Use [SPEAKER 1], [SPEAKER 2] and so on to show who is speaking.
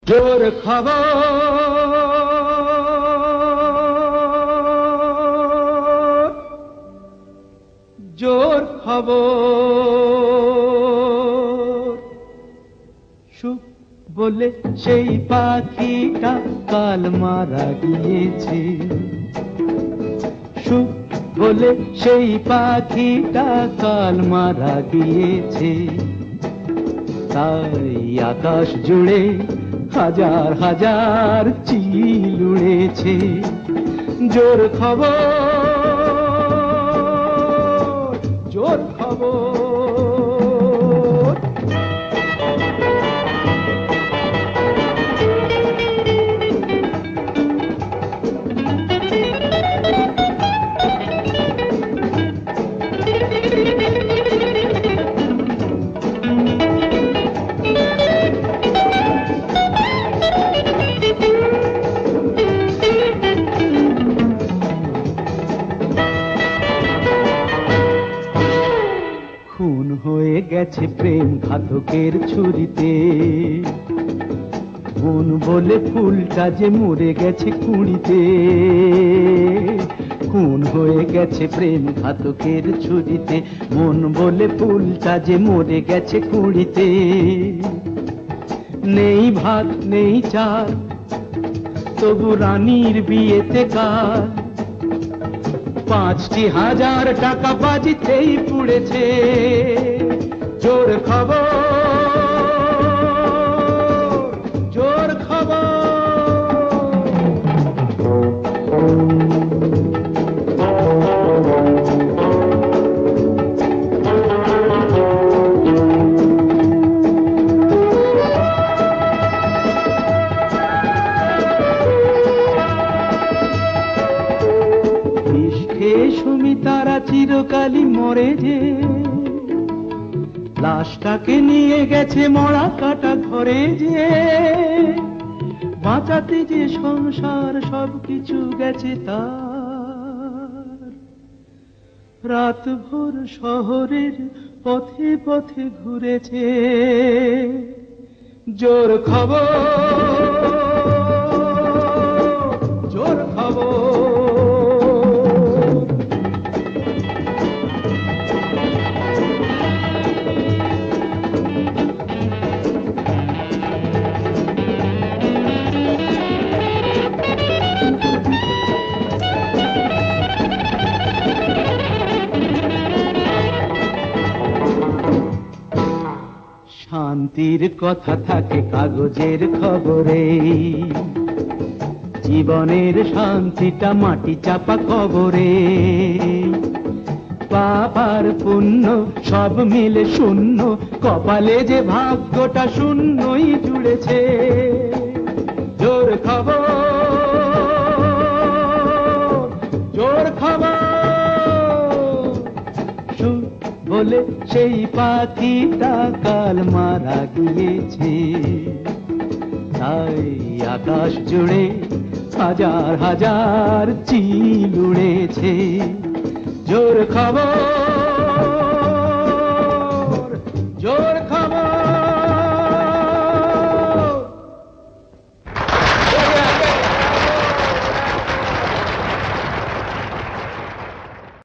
[SPEAKER 1] জোর খবর, জোর খবর। সুখ বলে সেই পাখিটা কাল মারা গিয়েছে। সুখ বলে সেই পাখিটা কাল মারা গিয়েছে। তাই আকাশ জুড়ে হাজার হাজার চিল উড়েছে। জোর খবর, জোর খবর। খুন হয়ে গেছে প্রেম ঘাতকের ছুরিতে। মন বলে ফুলটা যে মরে গেছে কুড়িতে। খুন হয়ে গেছে প্রেম ঘাতকের ছুরিতে। মন বলে ফুলটা যে মরে গেছে কুড়িতে। নেই ভাত নেই চাল, তবু রানীর বিয়েতে কাল ৫,০০০ টাকা বাজিতেই পুড়েছে। জোর খবর, জোর খবর। সুমিতারা চিরকালই মরে যে, লাশটাকে নিয়ে গেছে মরা কাটা ঘরে যে। বাঁচাতে যে সংসার সবকিছু গেছে তার। রাত ভোর শহরের পথে পথে ঘুরেছে। জোর খবর, জোর খবর। শান্তির কথা থাকে কাগজের খবরে। জীবনের শান্তিটা মাটি চাপা কবরে। পাপ আর পুণ্য সব মিলে শূন্য, কপালে যে ভাগ্যটা শূন্যই জুড়েছে। জোর খবর, জোর খবর। বলে সেই পাখিটা কাল মারা গিয়েছে। তাই আকাশ জুড়ে হাজার হাজার চিল উড়েছে। জোর খবর।